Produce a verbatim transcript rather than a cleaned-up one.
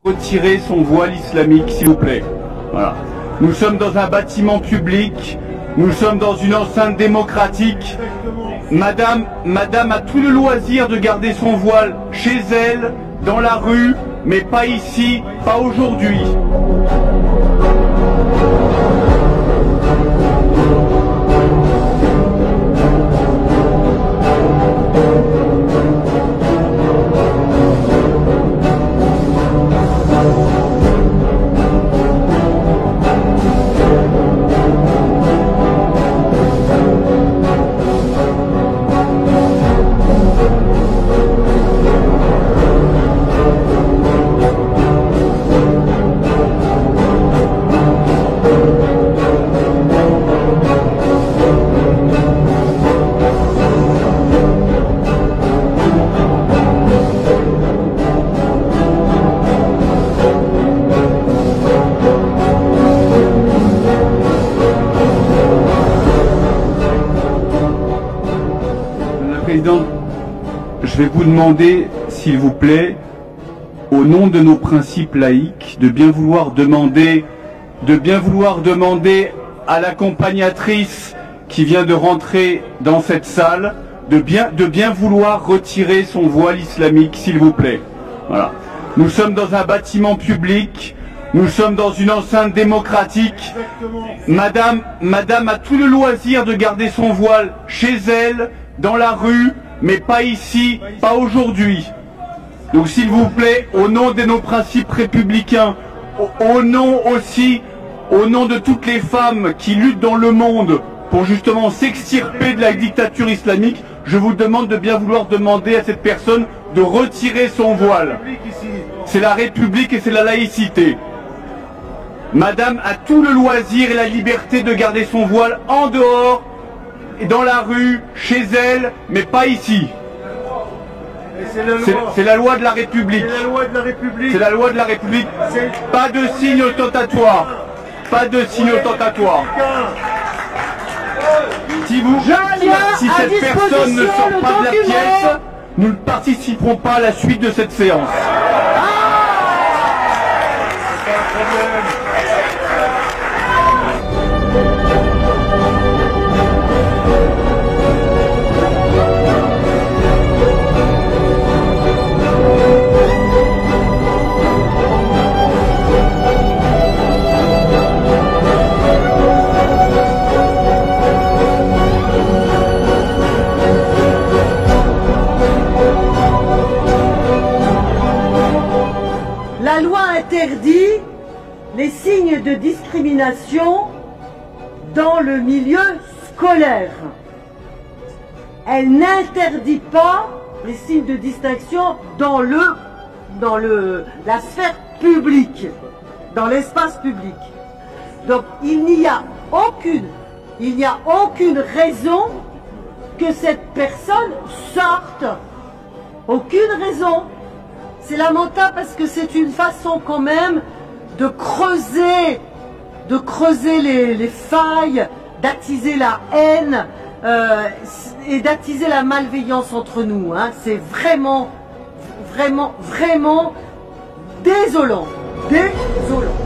Retirer son voile islamique, s'il vous plaît. Voilà. Nous sommes dans un bâtiment public, nous sommes dans une enceinte démocratique. Madame, Madame a tout le loisir de garder son voile chez elle, dans la rue, mais pas ici, pas aujourd'hui. Président, je vais vous demander, s'il vous plaît, au nom de nos principes laïques, de bien vouloir demander, de bien vouloir demander à l'accompagnatrice qui vient de rentrer dans cette salle, de bien, de bien vouloir retirer son voile islamique, s'il vous plaît. Voilà. Nous sommes dans un bâtiment public, nous sommes dans une enceinte démocratique. Madame, Madame a tout le loisir de garder son voile chez elle, dans la rue, mais pas ici, pas aujourd'hui. Donc s'il vous plaît, au nom de nos principes républicains, au, au nom aussi, au nom de toutes les femmes qui luttent dans le monde pour justement s'extirper de la dictature islamique, je vous demande de bien vouloir demander à cette personne de retirer son voile. C'est la République et c'est la laïcité. Madame a tout le loisir et la liberté de garder son voile en dehors, et dans la rue, chez elle, mais pas ici. C'est la loi de la République. C'est la loi de la République. C'est la loi de la République. Pas de signe ostentatoire. Pas de signe ostentatoire. Si vous, si cette personne ne sort pas de la pièce, nous ne participerons pas à la suite de cette séance. La loi interdit les signes de discrimination dans le milieu scolaire. Elle n'interdit pas les signes de distinction dans le, dans le, la sphère publique, dans l'espace public. Donc il n'y a aucune, il n'y a aucune raison que cette personne sorte. Aucune raison. C'est lamentable parce que c'est une façon quand même de creuser, de creuser les, les failles, d'attiser la haine euh, et d'attiser la malveillance entre nous. Hein. C'est vraiment, vraiment, vraiment désolant, désolant.